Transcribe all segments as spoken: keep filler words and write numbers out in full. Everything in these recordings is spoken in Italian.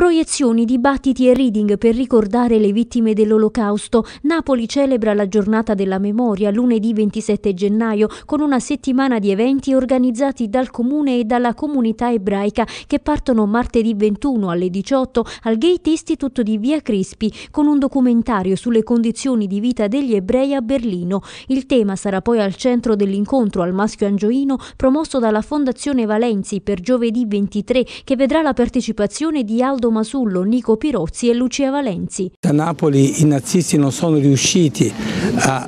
Proiezioni, dibattiti e reading per ricordare le vittime dell'Olocausto. Napoli celebra la giornata della memoria lunedì ventisette gennaio con una settimana di eventi organizzati dal comune e dalla comunità ebraica che partono martedì ventuno alle diciotto al Gate Institute di Via Crispi con un documentario sulle condizioni di vita degli ebrei a Berlino. Il tema sarà poi al centro dell'incontro al Maschio Angioino promosso dalla Fondazione Valenzi per giovedì ventitré, che vedrà la partecipazione di Aldo Masullo, Nico Pirozzi e Lucia Valenzi. A Napoli i nazisti non sono riusciti a,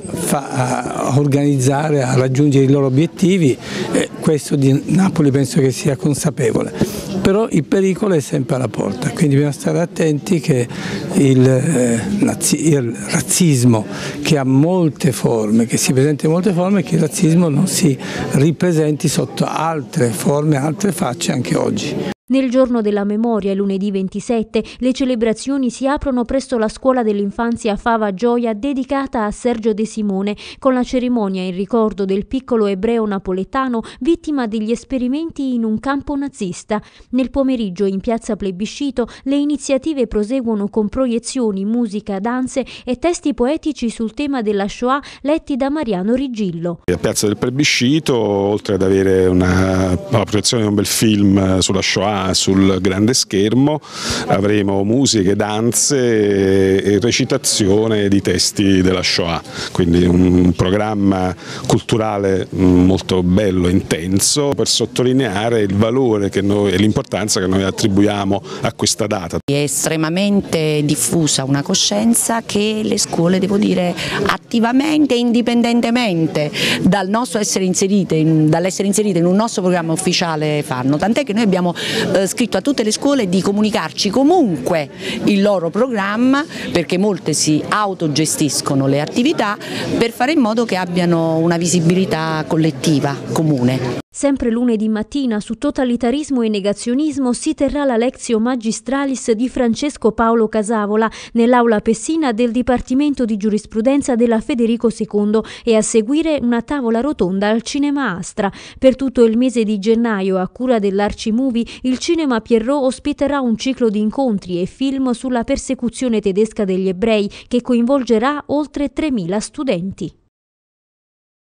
a organizzare, a raggiungere i loro obiettivi, e questo di Napoli penso che sia consapevole. Però il pericolo è sempre alla porta, quindi bisogna stare attenti che il, eh, il razzismo, che ha molte forme, che si presenta in molte forme, che il razzismo non si ripresenti sotto altre forme, altre facce anche oggi. Nel giorno della memoria, lunedì ventisette, le celebrazioni si aprono presso la scuola dell'infanzia Fava Gioia dedicata a Sergio De Simone, con la cerimonia in ricordo del piccolo ebreo napoletano vittima degli esperimenti in un campo nazista. Nel pomeriggio in piazza Plebiscito le iniziative proseguono con proiezioni, musica, danze e testi poetici sul tema della Shoah letti da Mariano Rigillo. A piazza del Plebiscito, oltre ad avere una, la proiezione di un bel film sulla Shoah sul grande schermo, avremo musiche, danze e recitazione di testi della Shoah, quindi un programma culturale molto bello e intenso per sottolineare il valore che noi, e l'importanza che noi attribuiamo a questa data. È estremamente diffusa una coscienza che le scuole, devo dire, attivamente e indipendentemente dal nostro essere inserite, in, dall'essere inserite in un nostro programma ufficiale fanno, tant'è che noi abbiamo eh, scritto a tutte le scuole di comunicarci comunque il loro programma, perché molte si autogestiscono le attività, per fare in modo che abbiano una visibilità collettiva, comune. Sempre lunedì mattina su totalitarismo e negazionismo si terrà la Lectio Magistralis di Francesco Paolo Casavola nell'aula Pessina del Dipartimento di Giurisprudenza della Federico secondo e a seguire una tavola rotonda al Cinema Astra. Per tutto il mese di gennaio, a cura dell'Arcimovie, il Cinema Pierrot ospiterà un ciclo di incontri e film sulla persecuzione tedesca degli ebrei che coinvolgerà oltre tremila studenti.